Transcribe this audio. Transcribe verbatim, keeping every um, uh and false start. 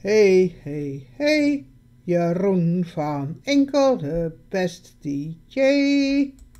Hey, hey, hey, Jeroen van Enkel, de beste D J.